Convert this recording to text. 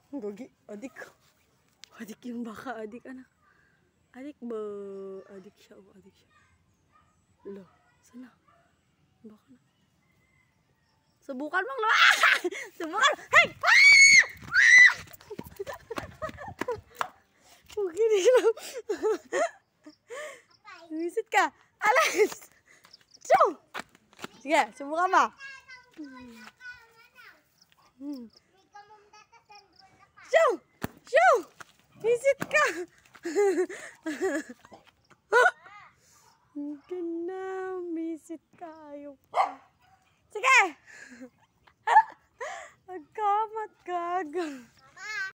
Gogi, adik. Adik yung baka, adik anak. Adik ba? Adik siya, oh, adik siya. Lo, sana? Baka na. Subukan mong lo. Subukan. Hey! Bukini lang. Wisit ka. Alas! Chong! Sige, subukan mo. Chong! Chong! Wisit ka. Hindi na. Wisit ka. Ayaw pa. Sige! Agkamat.